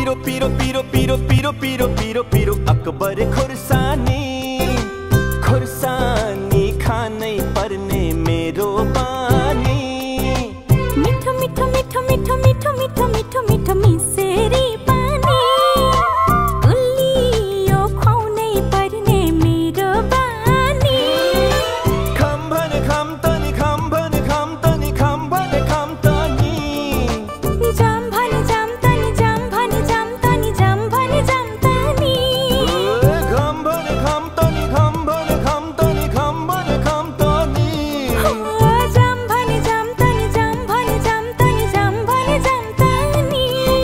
पिरो पिरो पिरो पिरो पिरो पिरो पिरो पिरो अकबर खुर्सानी खुर्सानी खानै पर्ने मेरो बानी। मिठो मिठो मिठो मिठो मिठो मिठो मिठो मिठो मिसेरी पानी उल्लियो खुवाउनै पर्ने मेरो बानी। खम भने खम तनी खम भने खम तनी खम भने खम तनी जाम भने जाम तनी जाम भने जाम तनी जाम भने जाम तनी खम भने खम तनी खम भने खम तनी खम भने खम तनी जाम भने जाम तनी जाम भने जाम तनी जाम भने जाम तनी।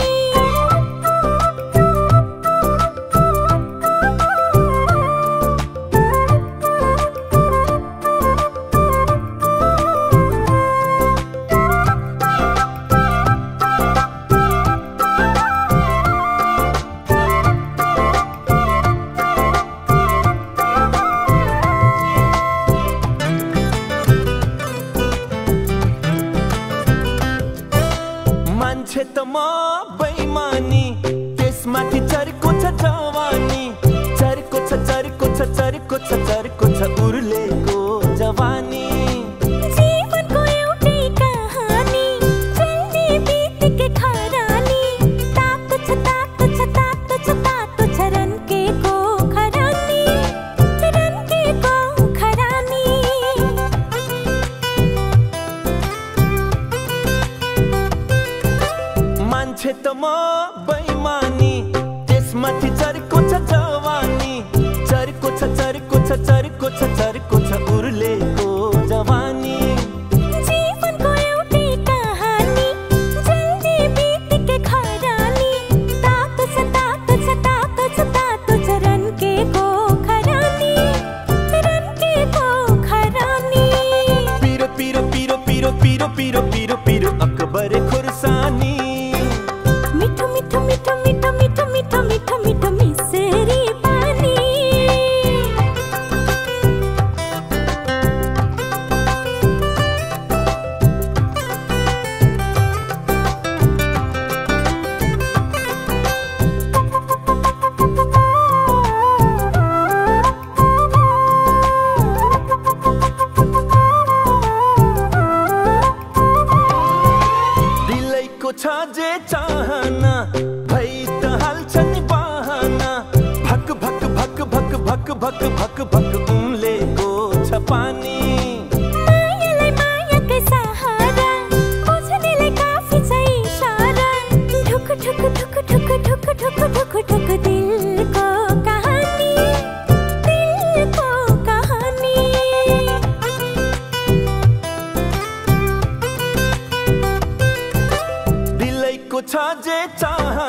मान्छे त म बेइमानी त्यसमाथि चर्को छ जवानी चर्को छ चर्को छ चर्को छ चर्को छ उर्लेको जवानी। जीवनको एउटै कहानी चल्ने बित्तिकै खरानी तातो छ तातो छ तातो छ तातो छ रन्केको खरानी रन्केको खरानी। मान्छे त म बेइमानी त्यसमाथि चर्को छ जवानी चर्को छ चर्को छ चर्को छ चर्को छ उर्लेको जवानी। जीवनको एउटै कहानी चल्ने बित्तिकै खरानी तातो छ तातो छ तातो छ तातो छ रन्केको खरानी रन्केको खरानी। पिरो पिरो पिरो पिरो पिरो पिरो पिरो पिरो अकबर खुर्सानी मिठो मिठो मिठो मिठो मिठो मिठो मिठो मिठो मिसेरी पानी। दिलैको छ जे चाहना भई त हाल्छ नि बहाना भक भक भक भक भक भक भक भक उम्लेको छ पानी। मायालाई मायाकै सहारा बुझ्नेलाई काफी छ इशारा ढुक ढुक ढुक ढुक ढुक ढुक ढुक ढुक दिलको कहानी दिलको कहानी। दिलैको छ जे चाहना